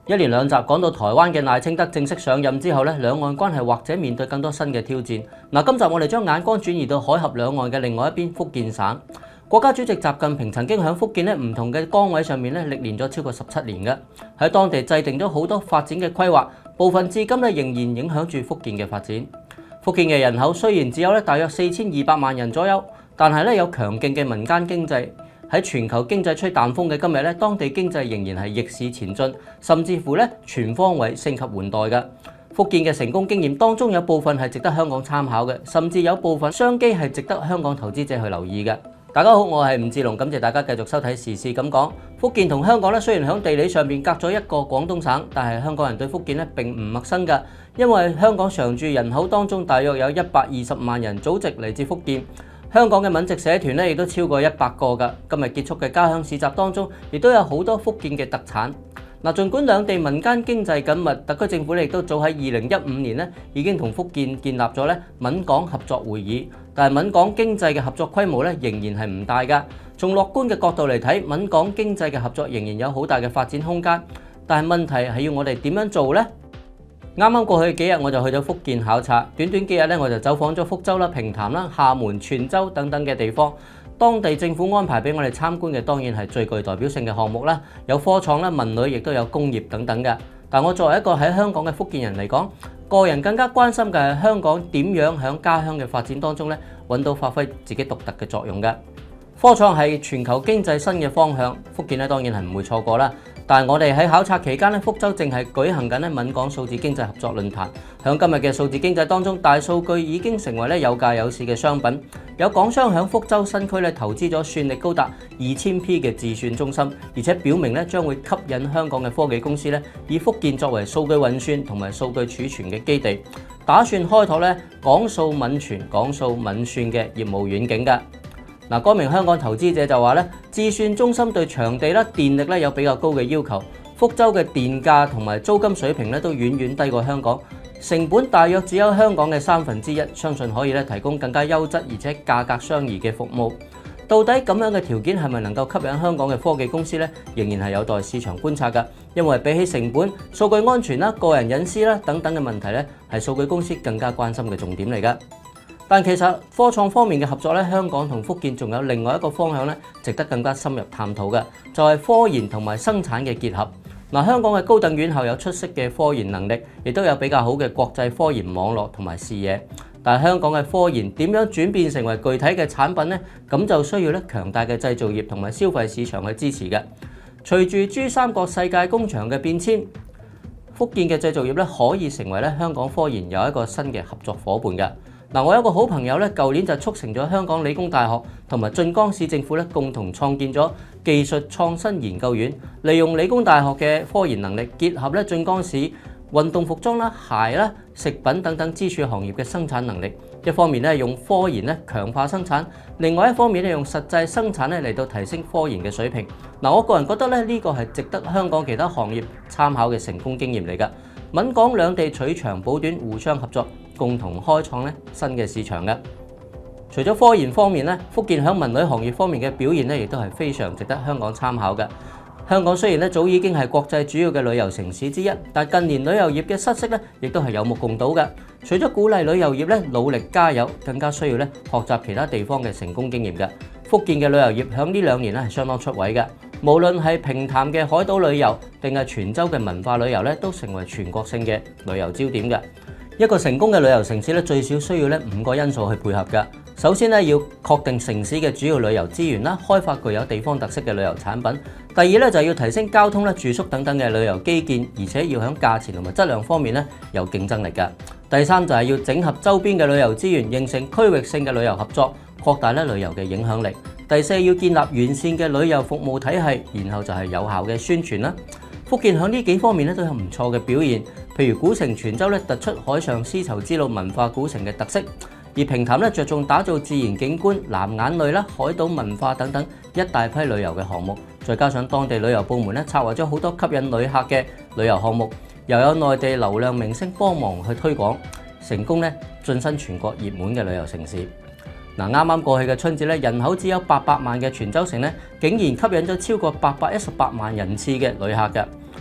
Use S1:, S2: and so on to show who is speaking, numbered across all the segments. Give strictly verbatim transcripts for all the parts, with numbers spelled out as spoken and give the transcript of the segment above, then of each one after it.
S1: 一連兩集講到台灣嘅賴清德正式上任之後咧，兩岸關係或者面對更多新嘅挑戰。嗱，今集我哋將眼光轉移到海峽兩岸嘅另外一邊福建省。國家主席習近平曾經喺福建咧唔同嘅崗位上面咧歷練咗超過十七年嘅，喺當地制定咗好多發展嘅規劃，部分至今咧仍然影響住福建嘅發展。福建嘅人口雖然只有咧大約四千二百萬人左右，但係咧有強勁嘅民間經濟。喺全球經濟吹淡風嘅今日咧，當地經濟仍然係逆市前進，甚至乎咧全方位升級換代嘅。福建嘅成功經驗當中有部分係值得香港參考嘅，甚至有部分商機係值得香港投資者去留意嘅。大家好，我係吳志龍，感謝大家繼續收睇時事咁講。福建同香港咧雖然喺地理上面隔咗一個廣東省，但係香港人對福建咧並唔陌生㗎，因為香港常住人口當中大約有一百二十萬人祖籍嚟自福建。香港嘅閩籍社團咧，亦都超過一百個㗎。今日結束嘅家鄉市集當中，亦都有好多福建嘅特產。嗱，儘管兩地民間經濟緊密，特區政府咧亦都早喺二零一五年咧已經同福建建立咗咧閩港合作會議，但係閩港經濟嘅合作規模咧仍然係唔大㗎。從樂觀嘅角度嚟睇，閩港經濟嘅合作仍然有好大嘅發展空間，但係問題係要我哋點樣做呢？啱啱過去幾日我就去咗福建考察，短短幾日咧我就走訪咗福州啦、平潭啦、廈門、泉州等等嘅地方。當地政府安排俾我哋參觀嘅當然係最具代表性嘅項目啦，有科創啦、文旅，亦都有工業等等嘅。但我作為一個喺香港嘅福建人嚟講，個人更加關心嘅係香港點樣喺家鄉嘅發展當中咧揾到發揮自己獨特嘅作用嘅。科創係全球經濟新嘅方向，福建咧當然係唔會錯過啦。但係我哋喺考察期間咧，福州正係舉行緊咧閩港數字經濟合作論壇。喺今日嘅數字經濟當中，大數據已經成為咧有價有市嘅商品。有港商喺福州新區咧投資咗算力高達二千 P 嘅自算中心，而且表明咧將會吸引香港嘅科技公司咧以福建作為數據運算同埋數據儲存嘅基地，打算開拓咧港數閩傳、港數閩算嘅業務遠景㗎。嗱，嗰名香港投資者就話咧，自算中心對場地啦、電力咧有比較高嘅要求，福州嘅電價同埋租金水平咧都遠遠低過香港，成本大約只有香港嘅三分之一，相信可以咧提供更加優質而且價格相宜嘅服務。到底咁樣嘅條件係咪能夠吸引香港嘅科技公司呢？仍然係有待市場觀察㗎。因為比起成本、數據安全啦、個人隱私啦等等嘅問題咧，係數據公司更加關心嘅重點嚟㗎。但其實科創方面嘅合作咧，香港同福建仲有另外一個方向咧，值得更加深入探討嘅，就係科研同埋生產嘅結合。嗱，香港嘅高等院校有出色嘅科研能力，亦都有比較好嘅國際科研網絡同埋視野。但係香港嘅科研點樣轉變成為具體嘅產品呢？咁就需要咧強大嘅製造業同埋消費市場去支持嘅。隨住珠三角世界工場嘅變遷，福建嘅製造業咧可以成為咧香港科研有一個新嘅合作伙伴嘅。嗱，我有個好朋友咧，舊年就促成咗香港理工大學同埋晉江市政府咧共同創建咗技術創新研究院，利用理工大學嘅科研能力，結合咧晉江市運動服裝啦、鞋啦、食品等等支柱行業嘅生產能力。一方面咧用科研咧強化生產，另外一方面咧用實際生產咧嚟到提升科研嘅水平。嗱，我個人覺得咧呢個係值得香港其他行業參考嘅成功經驗嚟㗎。閩港兩地取長補短，互相合作，共同開創咧新嘅市場嘅。除咗科研方面咧，福建喺文旅行業方面嘅表現咧，亦都係非常值得香港參考嘅。香港雖然咧早已經係國際主要嘅旅遊城市之一，但近年旅遊業嘅失色咧，亦都係有目共睹嘅。除咗鼓勵旅遊業咧努力加油，更加需要咧學習其他地方嘅成功經驗嘅。福建嘅旅遊業喺呢兩年咧係相當出位嘅。無論係平潭嘅海島旅遊，定係泉州嘅文化旅遊咧，都成為全國性嘅旅遊焦點嘅。一個成功嘅旅遊城市咧，最少需要咧五個因素去配合㗎。首先咧，要確定城市嘅主要旅遊資源啦，開發具有地方特色嘅旅遊產品。第二咧，就係要提升交通咧、住宿等等嘅旅遊基建，而且要喺價錢同埋質量方面咧有競爭力㗎。第三就係要整合周邊嘅旅遊資源，形成區域性嘅旅遊合作，擴大咧旅遊嘅影響力。第四，要建立完善嘅旅遊服務體系，然後就係有效嘅宣傳啦。福建喺呢幾方面咧都有唔錯嘅表現，譬如古城泉州咧突出海上絲綢之路文化古城嘅特色，而平潭咧着重打造自然景觀、藍眼淚啦、海島文化等等一大批旅遊嘅項目，再加上當地旅遊部門咧策劃咗好多吸引旅客嘅旅遊項目，又有內地流量明星幫忙去推廣，成功咧晉身全國熱門嘅旅遊城市。嗱，啱啱過去嘅春節咧，人口只有八百萬嘅泉州城咧，竟然吸引咗超過八百一十八萬人次嘅旅客嘅。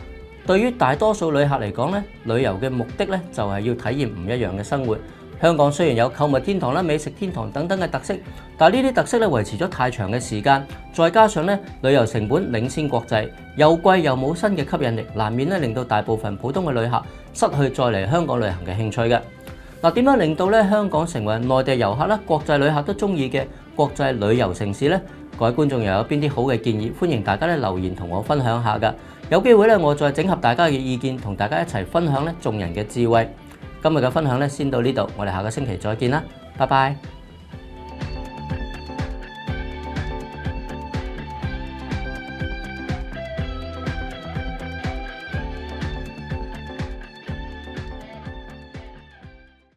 S1: 對於大多數旅客嚟講咧，旅遊嘅目的咧就係要體驗唔一樣嘅生活。香港雖然有購物天堂啦、美食天堂等等嘅特色，但係呢啲特色咧維持咗太長嘅時間，再加上咧旅遊成本領先國際，又貴又冇新嘅吸引力，難免咧令到大部分普通嘅旅客失去再嚟香港旅行嘅興趣嘅。嗱，點樣令到咧香港成為內地遊客啦、國際旅客都中意嘅國際旅遊城市呢？各位觀眾又有邊啲好嘅建議？歡迎大家咧留言同我分享下㗎。有機會咧，我再整合大家嘅意見，同大家一齊分享咧眾人嘅智慧。今日嘅分享咧先到呢度，我哋下個星期再見啦，拜拜。